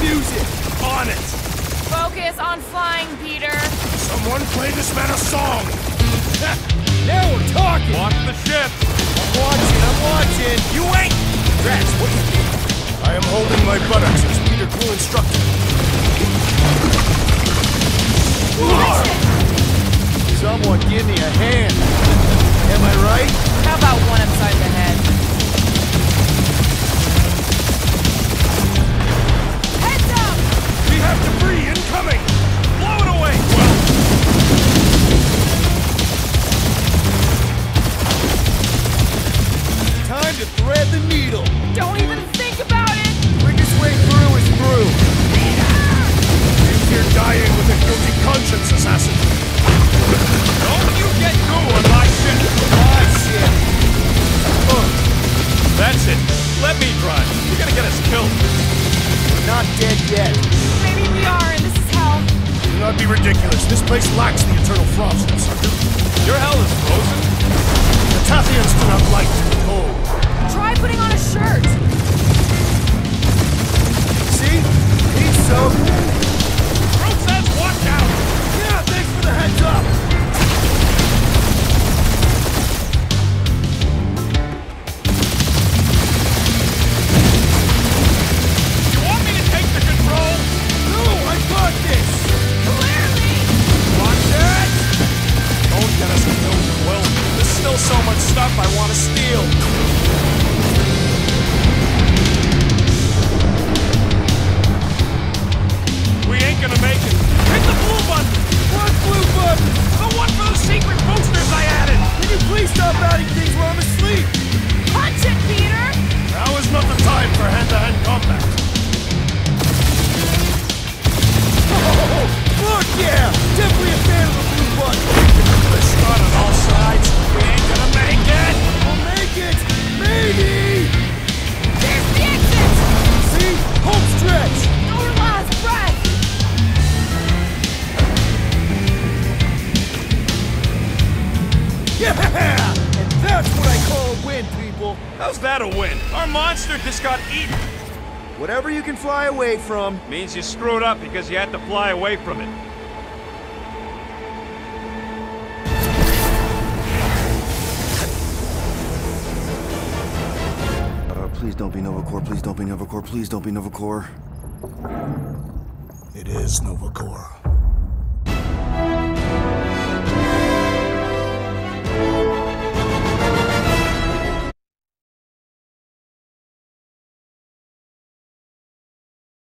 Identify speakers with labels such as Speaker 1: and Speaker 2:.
Speaker 1: music!
Speaker 2: On it!
Speaker 3: Focus on flying, Peter.
Speaker 2: Someone play this man a song!
Speaker 1: Now we're talking!
Speaker 2: Watch the ship!
Speaker 1: I'm watching!
Speaker 2: You ain't!
Speaker 1: Drax, what do you think?
Speaker 2: I am holding my buttocks as Peter Quill instructed.
Speaker 1: Someone give me a hand. Am I right?
Speaker 3: How about one upside the head? Heads up!
Speaker 2: We have debris incoming! Blow it away!
Speaker 1: Time to thread the needle.
Speaker 3: Don't even think about it!
Speaker 1: Quickest way through is through.
Speaker 2: Seems you're dying with a guilty conscience, assassin. Don't you get goo on my ship!
Speaker 1: Ah, shit.
Speaker 2: That's it. Let me drive. You're gonna get us killed.
Speaker 1: We're not dead yet.
Speaker 3: Maybe we are, and this is hell.
Speaker 2: Do not be ridiculous. This place lacks the eternal frost. Your hell is frozen. The Tathians do not like to be cold.
Speaker 3: Try putting on a shirt.
Speaker 1: See? He's so...
Speaker 2: Groot says watch out!
Speaker 1: Yeah, thanks for the heads up!
Speaker 2: You want me to take the control?
Speaker 1: No, I got this!
Speaker 3: Clearly!
Speaker 2: Watch it! Don't get us killed, Quill. There's still so much stuff I want to steal. We ain't gonna make it. Hit the blue button!
Speaker 1: What blue button?
Speaker 2: The one for the secret boosters I added!
Speaker 1: Can you please stop adding things while I'm asleep?
Speaker 3: Punch it, Peter!
Speaker 2: Now is not the time for hand-to-hand combat.
Speaker 1: Oh, fuck yeah! Definitely a fan of the blue button!
Speaker 2: We're shot on all sides. We ain't gonna make it!
Speaker 1: We'll make it! Maybe!
Speaker 3: There's the exit!
Speaker 1: See? Home stretch!
Speaker 3: Our last breath!
Speaker 1: Yeah! And that's what I call a win, people!
Speaker 2: How's that a win? Our monster just got eaten.
Speaker 1: Whatever you can fly away from.
Speaker 2: Means you screwed up because you had to fly away from it.
Speaker 1: Please don't be Nova Corps, please don't be Nova Corps, please don't be Nova Corps.
Speaker 2: It is Nova Corps.